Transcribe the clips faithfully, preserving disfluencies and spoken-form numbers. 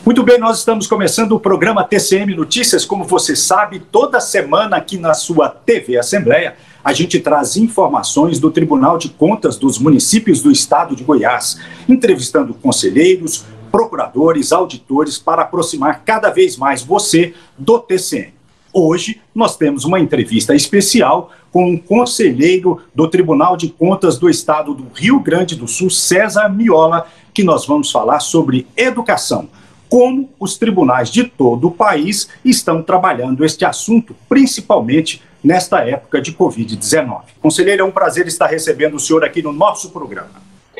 Muito bem, nós estamos começando o programa T C M Notícias. Como você sabe, toda semana aqui na sua T V Assembleia, a gente traz informações do Tribunal de Contas dos municípios do estado de Goiás, entrevistando conselheiros, procuradores, auditores, para aproximar cada vez mais você do T C M. Hoje, nós temos uma entrevista especial com um conselheiro do Tribunal de Contas do estado do Rio Grande do Sul, César Miola, que nós vamos falar sobre educação. Como os tribunais de todo o país estão trabalhando este assunto, principalmente nesta época de covid dezenove. Conselheiro, é um prazer estar recebendo o senhor aqui no nosso programa.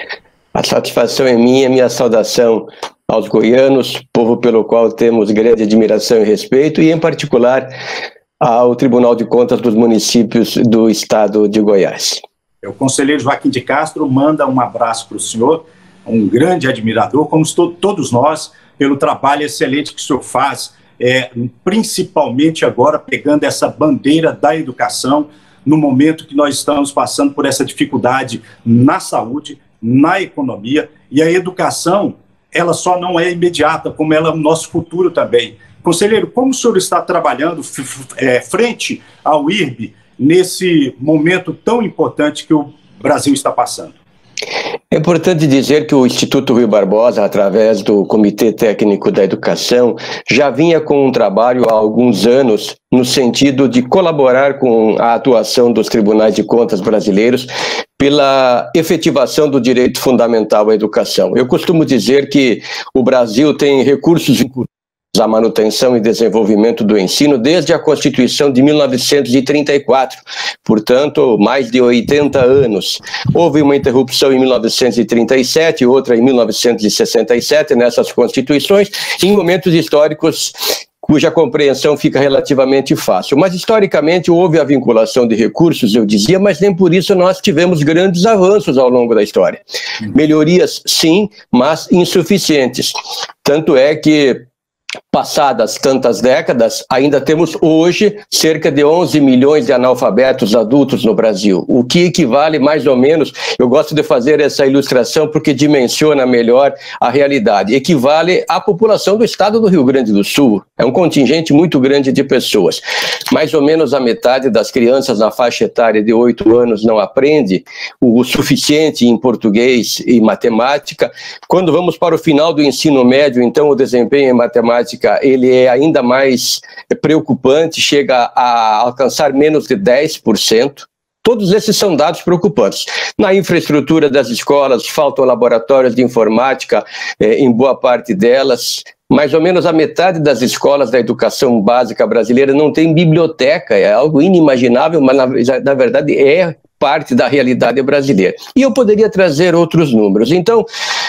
A satisfação é minha, minha saudação aos goianos, povo pelo qual temos grande admiração e respeito, e em particular ao Tribunal de Contas dos municípios do estado de Goiás. O conselheiro Joaquim de Castro manda um abraço para o senhor, um grande admirador, como to- todos nós, pelo trabalho excelente que o senhor faz, é, principalmente agora pegando essa bandeira da educação, no momento que nós estamos passando por essa dificuldade na saúde, na economia, e a educação, ela só não é imediata, como ela é o nosso futuro também. Conselheiro, como o senhor está trabalhando é, frente ao I R B nesse momento tão importante que o Brasil está passando? É importante dizer que o Instituto Rui Barbosa, através do Comitê Técnico da Educação, já vinha com um trabalho há alguns anos no sentido de colaborar com a atuação dos tribunais de contas brasileiros pela efetivação do direito fundamental à educação. Eu costumo dizer que o Brasil tem recursos à manutenção e desenvolvimento do ensino desde a Constituição de mil novecentos e trinta e quatro, portanto, mais de oitenta anos. Houve uma interrupção em mil novecentos e trinta e sete, outra em mil novecentos e sessenta e sete, nessas constituições, em momentos históricos cuja compreensão fica relativamente fácil. Mas, historicamente, houve a vinculação de recursos, eu dizia, mas nem por isso nós tivemos grandes avanços ao longo da história. Melhorias, sim, mas insuficientes. Tanto é que, passadas tantas décadas, ainda temos hoje cerca de onze milhões de analfabetos adultos no Brasil, o que equivale mais ou menos, eu gosto de fazer essa ilustração porque dimensiona melhor a realidade, equivale à população do estado do Rio Grande do Sul, é um contingente muito grande de pessoas. Mais ou menos a metade das crianças na faixa etária de oito anos não aprende o suficiente em português e matemática. Quando vamos para o final do ensino médio, então o desempenho em matemática ele é ainda mais preocupante, chega a alcançar menos de dez por cento. Todos esses são dados preocupantes. Na infraestrutura das escolas, faltam laboratórios de informática eh, em boa parte delas. Mais ou menos a metade das escolas da educação básica brasileira não tem biblioteca, é algo inimaginável, mas na, na verdade é parte da realidade brasileira. E eu poderia trazer outros números. Então,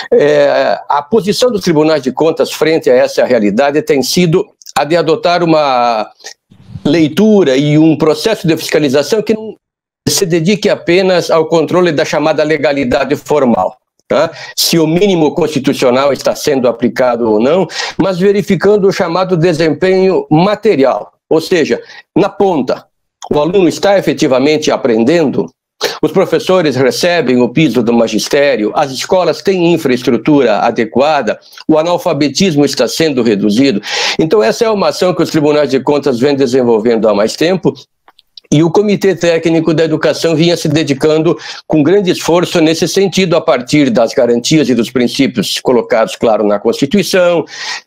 é, a posição dos tribunais de contas frente a essa realidade tem sido a de adotar uma leitura e um processo de fiscalização que não se dedique apenas ao controle da chamada legalidade formal. Tá? Se o mínimo constitucional está sendo aplicado ou não, mas verificando o chamado desempenho material, ou seja, na ponta, o aluno está efetivamente aprendendo, os professores recebem o piso do magistério, as escolas têm infraestrutura adequada, o analfabetismo está sendo reduzido. Então essa é uma ação que os tribunais de contas vêm desenvolvendo há mais tempo, e o Comitê Técnico da Educação vinha se dedicando com grande esforço nesse sentido, a partir das garantias e dos princípios colocados, claro, na Constituição,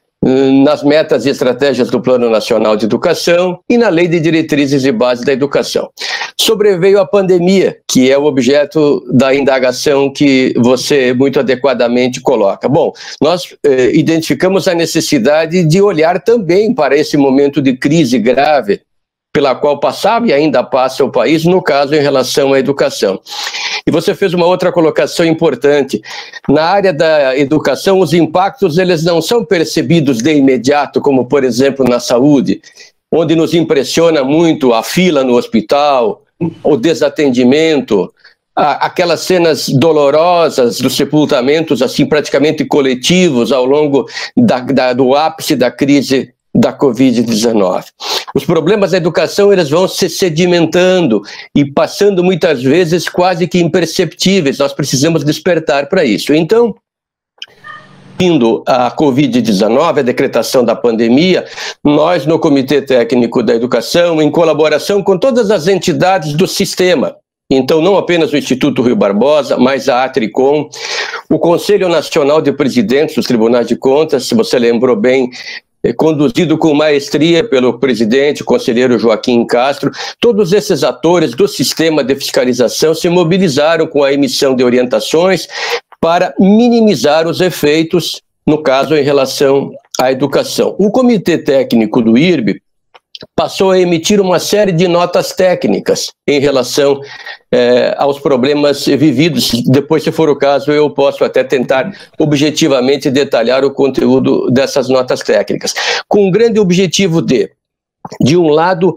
nas metas e estratégias do Plano Nacional de Educação e na Lei de Diretrizes e Bases da Educação. Sobreveio a pandemia, que é o objeto da indagação que você muito adequadamente coloca. Bom, nós eh, identificamos a necessidade de olhar também para esse momento de crise grave pela qual passava e ainda passa o país, no caso em relação à educação. E você fez uma outra colocação importante. Na área da educação, os impactos eles não são percebidos de imediato, como, por exemplo, na saúde, onde nos impressiona muito a fila no hospital, o desatendimento, a, aquelas cenas dolorosas dos sepultamentos, assim, praticamente coletivos ao longo da, da, do ápice da crise da covid dezenove. Os problemas da educação eles vão se sedimentando e passando muitas vezes quase que imperceptíveis. Nós precisamos despertar para isso. Então, a covid dezenove, a decretação da pandemia, nós no Comitê Técnico da Educação, em colaboração com todas as entidades do sistema, então não apenas o Instituto Rui Barbosa, mas a Atricom, o Conselho Nacional de Presidentes dos Tribunais de Contas, se você lembrou bem, conduzido com maestria pelo presidente, o conselheiro Joaquim Castro, todos esses atores do sistema de fiscalização se mobilizaram com a emissão de orientações para minimizar os efeitos, no caso, em relação à educação. O Comitê Técnico do I R B passou a emitir uma série de notas técnicas em relação eh, aos problemas vividos. Depois, se for o caso, eu posso até tentar objetivamente detalhar o conteúdo dessas notas técnicas, com o grande objetivo de, de um lado,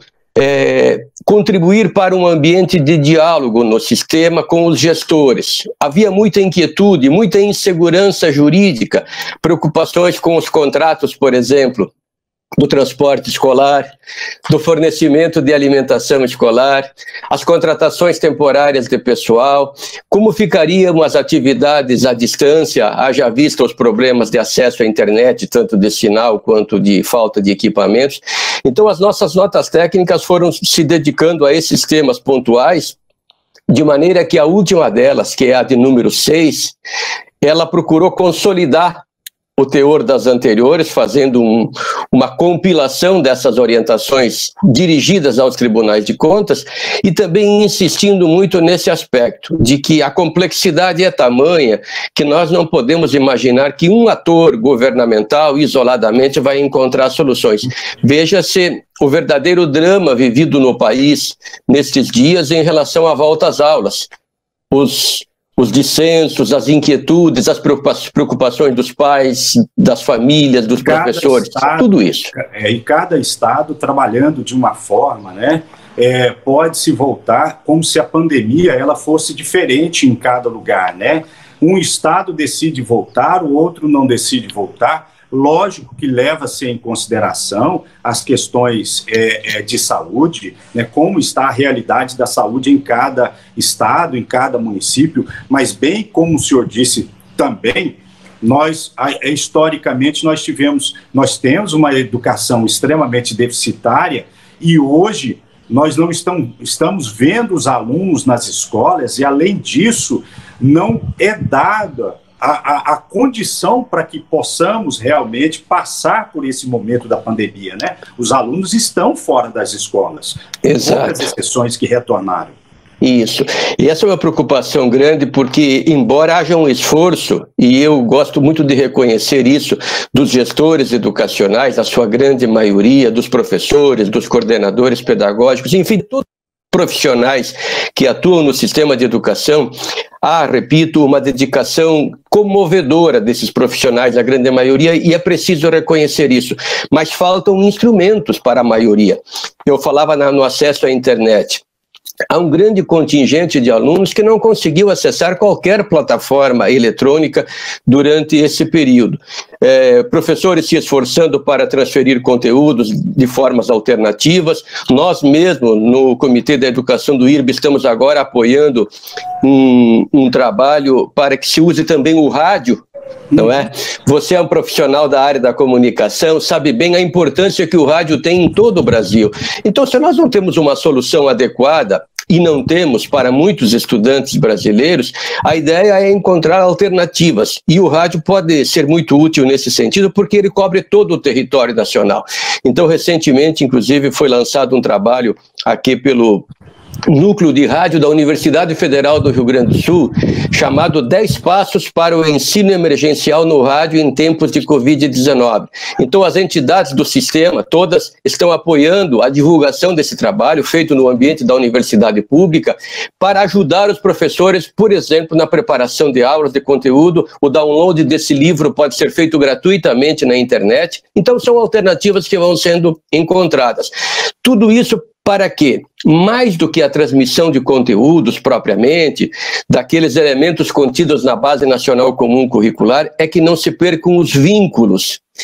É, contribuir para um ambiente de diálogo no sistema com os gestores. Havia muita inquietude, muita insegurança jurídica, preocupações com os contratos, por exemplo, do transporte escolar, do fornecimento de alimentação escolar, as contratações temporárias de pessoal, como ficariam as atividades à distância, haja vista os problemas de acesso à internet, tanto de sinal quanto de falta de equipamentos. Então, as nossas notas técnicas foram se dedicando a esses temas pontuais, de maneira que a última delas, que é a de número seis, ela procurou consolidar o teor das anteriores, fazendo um, uma compilação dessas orientações dirigidas aos tribunais de contas e também insistindo muito nesse aspecto, de que a complexidade é tamanha que nós não podemos imaginar que um ator governamental isoladamente vai encontrar soluções. Veja-se o verdadeiro drama vivido no país nestes dias em relação à volta às aulas. Os Os dissensos, as inquietudes, as preocupações dos pais, das famílias, dos cada professores, estado, tudo isso. É, e cada estado trabalhando de uma forma, né, é, pode se voltar como se a pandemia ela fosse diferente em cada lugar, né? Um estado decide voltar, o outro não decide voltar. Lógico que leva-se em consideração as questões é, é, de saúde, né, como está a realidade da saúde em cada estado, em cada município, mas bem como o senhor disse também, nós, a, historicamente, nós tivemos, nós temos uma educação extremamente deficitária e hoje nós não estamos, estamos vendo os alunos nas escolas e, além disso, não é dada A, a, a condição para que possamos realmente passar por esse momento da pandemia, né? Os alunos estão fora das escolas. Exato. Poucas exceções que retornaram. Isso. E essa é uma preocupação grande porque, embora haja um esforço, e eu gosto muito de reconhecer isso, dos gestores educacionais, a sua grande maioria, dos professores, dos coordenadores pedagógicos, enfim, todos profissionais que atuam no sistema de educação, há, repito, uma dedicação comovedora desses profissionais, a grande maioria, e é preciso reconhecer isso. Mas faltam instrumentos para a maioria. Eu falava na, no acesso à internet. Há um grande contingente de alunos que não conseguiu acessar qualquer plataforma eletrônica durante esse período. É, professores se esforçando para transferir conteúdos de formas alternativas. Nós mesmos, no Comitê da Educação do I R B, estamos agora apoiando um, um trabalho para que se use também o rádio, não é? Você é um profissional da área da comunicação, sabe bem a importância que o rádio tem em todo o Brasil. Então, se nós não temos uma solução adequada, e não temos para muitos estudantes brasileiros, a ideia é encontrar alternativas. E o rádio pode ser muito útil nesse sentido, porque ele cobre todo o território nacional. Então, recentemente, inclusive, foi lançado um trabalho aqui pelo Núcleo de Rádio da Universidade Federal do Rio Grande do Sul, chamado dez Passos para o Ensino Emergencial no Rádio em Tempos de covid dezenove. Então, as entidades do sistema, todas, estão apoiando a divulgação desse trabalho, feito no ambiente da universidade pública, para ajudar os professores, por exemplo, na preparação de aulas, de conteúdo. O download desse livro pode ser feito gratuitamente na internet. Então, são alternativas que vão sendo encontradas. Tudo isso para quê? Mais do que a transmissão de conteúdos propriamente, daqueles elementos contidos na Base Nacional Comum Curricular, é que não se percam os vínculos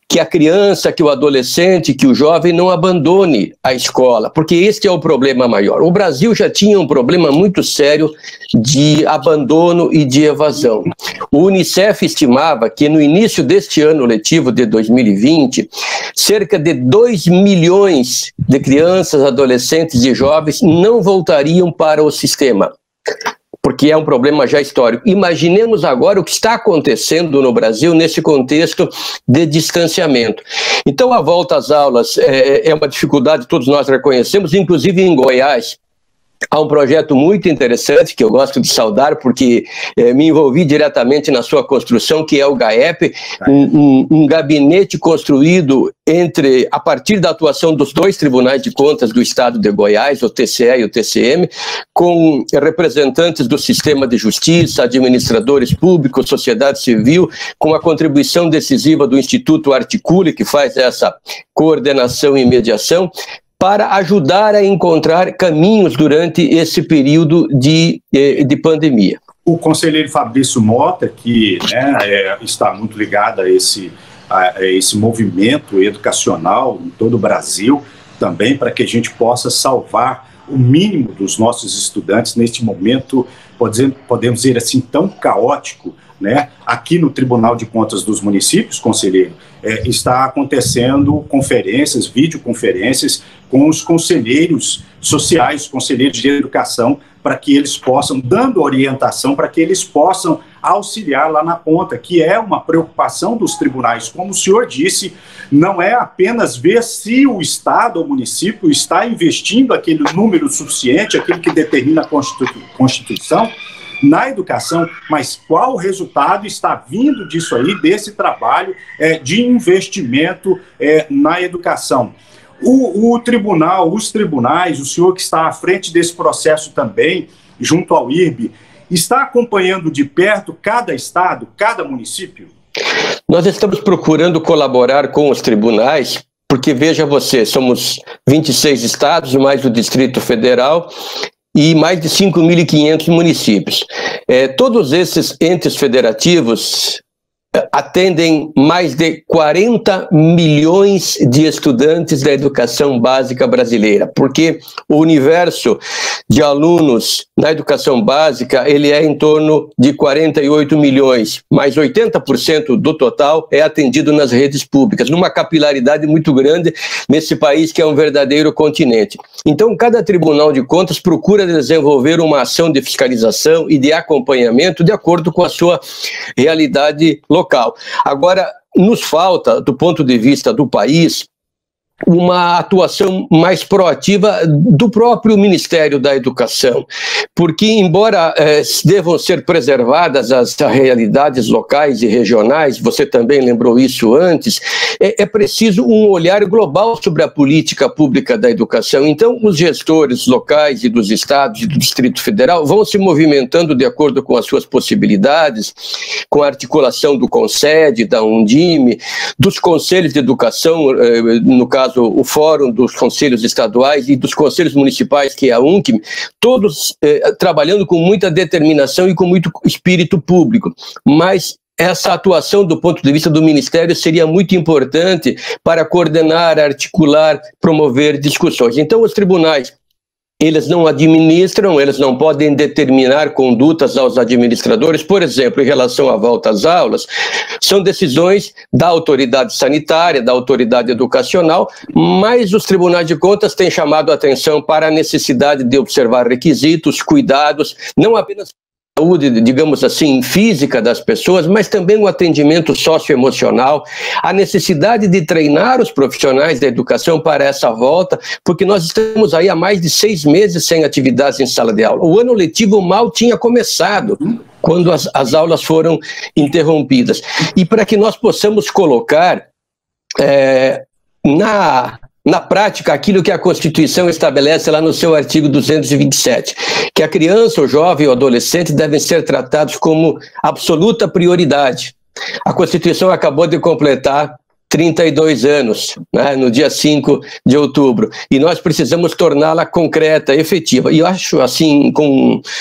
que a criança, que o adolescente, que o jovem não abandone a escola, porque este é o problema maior. O Brasil já tinha um problema muito sério de abandono e de evasão. O Unicef estimava que no início deste ano letivo de dois mil e vinte, cerca de dois milhões de crianças, adolescentes e jovens não voltariam para o sistema, porque é um problema já histórico. Imaginemos agora o que está acontecendo no Brasil nesse contexto de distanciamento. Então, a volta às aulas é, é uma dificuldade, todos nós reconhecemos, inclusive em Goiás. Há um projeto muito interessante que eu gosto de saudar, porque eh, me envolvi diretamente na sua construção, que é o GAEP, um, um, um gabinete construído entre, a partir da atuação dos dois tribunais de contas do estado de Goiás, o T C E e o T C M, com representantes do sistema de justiça, administradores públicos, sociedade civil, com a contribuição decisiva do Instituto Articule, que faz essa coordenação e mediação, para ajudar a encontrar caminhos durante esse período de, de pandemia. O conselheiro Fabrício Mota, que né, é, está muito ligado a esse, a, a esse movimento educacional em todo o Brasil, também para que a gente possa salvar o mínimo dos nossos estudantes neste momento, podemos dizer assim, tão caótico, né? Aqui no Tribunal de Contas dos Municípios, conselheiro, é, está acontecendo conferências, videoconferências com os conselheiros sociais, conselheiros de educação, para que eles possam, dando orientação, para que eles possam auxiliar lá na ponta, que é uma preocupação dos tribunais. Como o senhor disse, não é apenas ver se o Estado ou o município está investindo aquele número suficiente, aquilo que determina a Constitu- Constituição, na educação, mas qual o resultado está vindo disso aí, desse trabalho é, de investimento é, na educação. O, o tribunal, os tribunais, o senhor que está à frente desse processo também, junto ao I R B, está acompanhando de perto cada estado, cada município? Nós estamos procurando colaborar com os tribunais, porque veja você, somos vinte e seis estados, mais o Distrito Federal, e mais de cinco mil e quinhentos municípios. É, todos esses entes federativos atendem mais de quarenta milhões de estudantes da educação básica brasileira, porque o universo de alunos na educação básica, ele é em torno de quarenta e oito milhões, mas oitenta por cento do total é atendido nas redes públicas, numa capilaridade muito grande nesse país que é um verdadeiro continente. Então, cada Tribunal de Contas procura desenvolver uma ação de fiscalização e de acompanhamento de acordo com a sua realidade local. Agora, nos falta, do ponto de vista do país, uma atuação mais proativa do próprio Ministério da Educação, porque embora eh, devam ser preservadas as realidades locais e regionais, você também lembrou isso antes, é, é preciso um olhar global sobre a política pública da educação. Então, os gestores locais e dos estados e do Distrito Federal vão se movimentando de acordo com as suas possibilidades, com a articulação do CONSED, da Undime, dos conselhos de educação, eh, no caso o Fórum dos Conselhos Estaduais e dos Conselhos Municipais, que é a UNCM, todos eh, trabalhando com muita determinação e com muito espírito público, mas essa atuação do ponto de vista do Ministério seria muito importante para coordenar, articular, promover discussões. Então, os tribunais, eles não administram, eles não podem determinar condutas aos administradores, por exemplo, em relação à volta às aulas, são decisões da autoridade sanitária, da autoridade educacional, mas os tribunais de contas têm chamado a atenção para a necessidade de observar requisitos, cuidados, não apenas saúde, digamos assim, física das pessoas, mas também o atendimento socioemocional, a necessidade de treinar os profissionais da educação para essa volta, porque nós estamos aí há mais de seis meses sem atividades em sala de aula. O ano letivo mal tinha começado quando as, as aulas foram interrompidas. E para que nós possamos colocar é, na... na prática, aquilo que a Constituição estabelece lá no seu artigo duzentos e vinte e sete, que a criança, o jovem ou adolescente devem ser tratados como absoluta prioridade. A Constituição acabou de completar trinta e dois anos, né, no dia cinco de outubro, e nós precisamos torná-la concreta, efetiva. E eu acho, assim, com...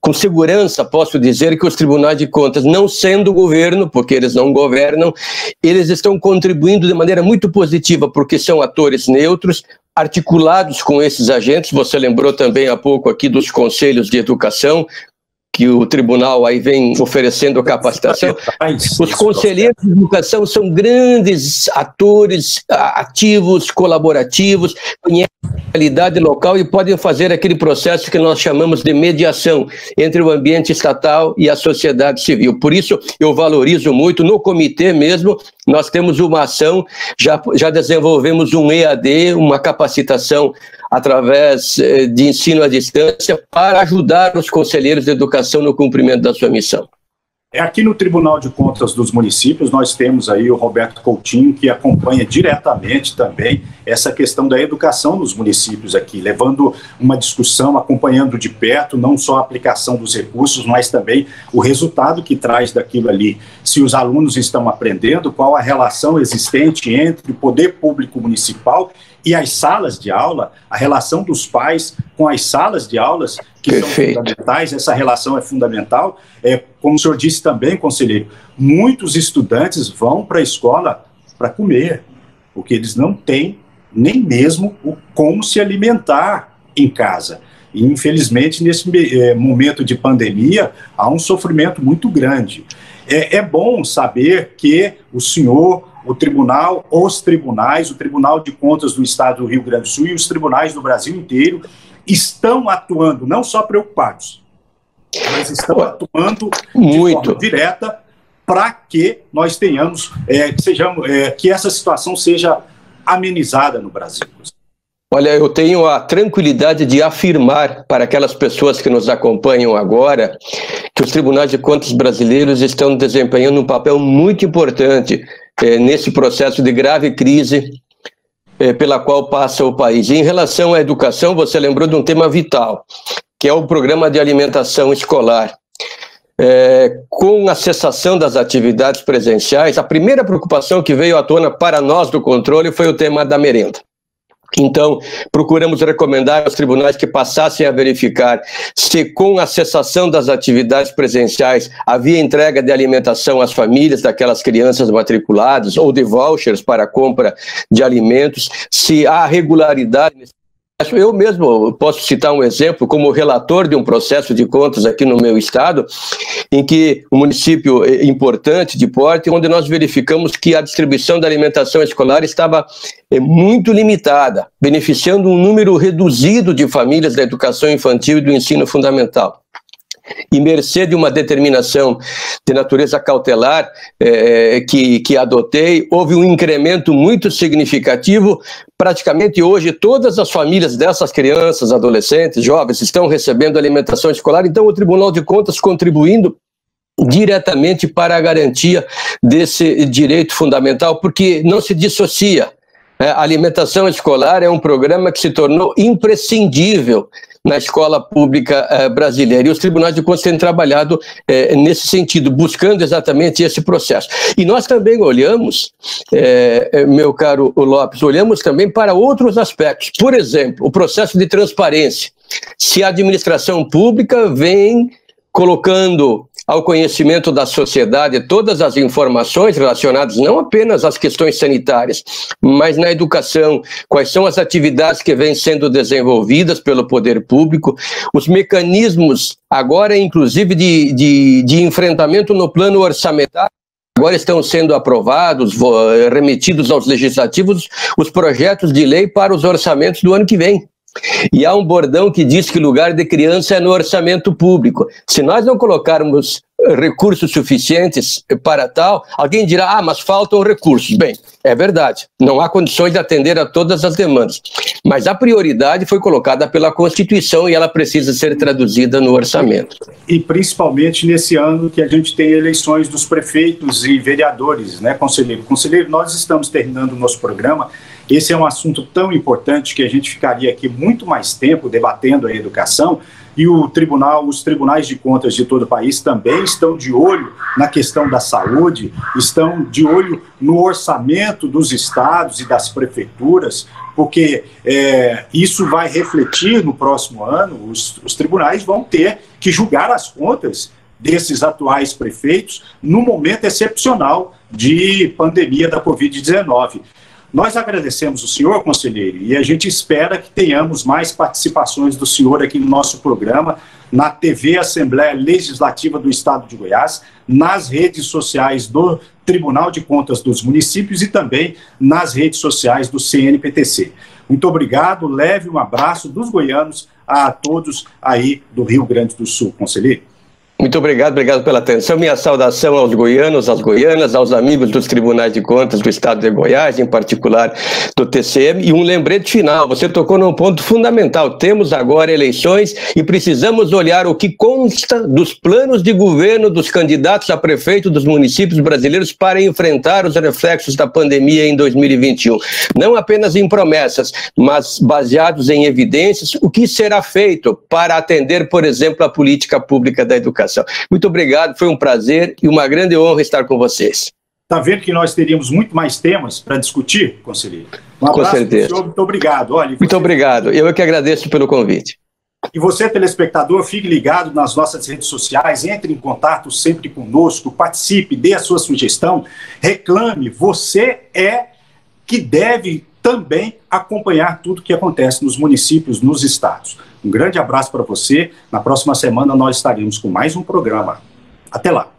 com segurança posso dizer que os tribunais de contas, não sendo governo, porque eles não governam, eles estão contribuindo de maneira muito positiva, porque são atores neutros, articulados com esses agentes. Você lembrou também há pouco aqui dos conselhos de educação, que o tribunal aí vem oferecendo capacitação. Os conselheiros de educação são grandes atores ativos, colaborativos, conhecem a realidade local e podem fazer aquele processo que nós chamamos de mediação entre o ambiente estatal e a sociedade civil. Por isso, eu valorizo muito, no comitê mesmo, nós temos uma ação, já, já desenvolvemos um E A D, uma capacitação através de ensino à distância para ajudar os conselheiros de educação no cumprimento da sua missão. É aqui no Tribunal de Contas dos Municípios, nós temos aí o Roberto Coutinho, que acompanha diretamente também essa questão da educação nos municípios aqui, levando uma discussão, acompanhando de perto, não só a aplicação dos recursos, mas também o resultado que traz daquilo ali. Se os alunos estão aprendendo, qual a relação existente entre o poder público municipal e as salas de aula, a relação dos pais com as salas de aulas, que Perfeito. São fundamentais, essa relação é fundamental. É, como o senhor disse também, conselheiro, muitos estudantes vão para a escola para comer, porque eles não têm nem mesmo o como se alimentar em casa. E, infelizmente, nesse é, momento de pandemia, há um sofrimento muito grande. É, é bom saber que o senhor, o tribunal, os tribunais, o Tribunal de Contas do Estado do Rio Grande do Sul e os tribunais do Brasil inteiro estão atuando, não só preocupados, mas estão atuando Muito. de forma direta para que nós tenhamos, é, que, sejamos, é, que essa situação seja amenizada no Brasil. Olha, eu tenho a tranquilidade de afirmar para aquelas pessoas que nos acompanham agora que os tribunais de contas brasileiros estão desempenhando um papel muito importante eh, nesse processo de grave crise eh, pela qual passa o país. E em relação à educação, você lembrou de um tema vital, que é o programa de alimentação escolar. É, com a cessação das atividades presenciais, a primeira preocupação que veio à tona para nós do controle foi o tema da merenda. Então, procuramos recomendar aos tribunais que passassem a verificar se, com a cessação das atividades presenciais, havia entrega de alimentação às famílias daquelas crianças matriculadas ou de vouchers para a compra de alimentos, se há regularidade nesse. Eu mesmo posso citar um exemplo como relator de um processo de contas aqui no meu estado, em que um município importante de porte, onde nós verificamos que a distribuição da alimentação escolar estava muito limitada, beneficiando um número reduzido de famílias da educação infantil e do ensino fundamental. E mercê de uma determinação de natureza cautelar eh, que, que adotei, houve um incremento muito significativo. Praticamente hoje todas as famílias dessas crianças, adolescentes, jovens estão recebendo alimentação escolar, então o Tribunal de Contas contribuindo diretamente para a garantia desse direito fundamental, porque não se dissocia. A alimentação escolar é um programa que se tornou imprescindível na escola pública eh, brasileira. E os tribunais de contas têm trabalhado eh, nesse sentido, buscando exatamente esse processo. E nós também olhamos, eh, meu caro Lopes, olhamos também para outros aspectos. Por exemplo, o processo de transparência. Se a administração pública vem colocando ao conhecimento da sociedade todas as informações relacionadas não apenas às questões sanitárias, mas na educação, quais são as atividades que vêm sendo desenvolvidas pelo poder público, os mecanismos agora, inclusive, de, de, de enfrentamento no plano orçamentário, agora estão sendo aprovados, remetidos aos legislativos, os projetos de lei para os orçamentos do ano que vem. E há um bordão que diz que lugar de criança é no orçamento público. Se nós não colocarmos recursos suficientes para tal, alguém dirá, ah, mas faltam recursos. Bem, é verdade, não há condições de atender a todas as demandas, mas a prioridade foi colocada pela Constituição e ela precisa ser traduzida no orçamento. E principalmente nesse ano que a gente tem eleições dos prefeitos e vereadores, né, conselheiro? Conselheiro, nós estamos terminando o nosso programa. Esse é um assunto tão importante que a gente ficaria aqui muito mais tempo debatendo a educação, e o tribunal, os tribunais de contas de todo o país também estão de olho na questão da saúde, estão de olho no orçamento dos estados e das prefeituras, porque é, isso vai refletir no próximo ano, os, os tribunais vão ter que julgar as contas desses atuais prefeitos no momento excepcional de pandemia da covid dezenove. Nós agradecemos o senhor, conselheiro, e a gente espera que tenhamos mais participações do senhor aqui no nosso programa, na T V Assembleia Legislativa do Estado de Goiás, nas redes sociais do Tribunal de Contas dos Municípios e também nas redes sociais do C N P T C. Muito obrigado, leve um abraço dos goianos a todos aí do Rio Grande do Sul, conselheiro. Muito obrigado, obrigado pela atenção. Minha saudação aos goianos, às goianas, aos amigos dos Tribunais de Contas do Estado de Goiás, em particular do T C M. E um lembrete final, você tocou num ponto fundamental. Temos agora eleições e precisamos olhar o que consta dos planos de governo dos candidatos a prefeito dos municípios brasileiros para enfrentar os reflexos da pandemia em dois mil e vinte e um. Não apenas em promessas, mas baseados em evidências, o que será feito para atender, por exemplo, a política pública da educação. Muito obrigado, foi um prazer e uma grande honra estar com vocês. Está vendo que nós teríamos muito mais temas para discutir, conselheiro? Um com certeza. Senhor, muito obrigado. Olha, você... Muito obrigado, eu é que agradeço pelo convite. E você, telespectador, fique ligado nas nossas redes sociais, entre em contato sempre conosco, participe, dê a sua sugestão, reclame, você é que deve também acompanhar tudo que acontece nos municípios, nos estados. Um grande abraço para você. Na próxima semana nós estaremos com mais um programa. Até lá.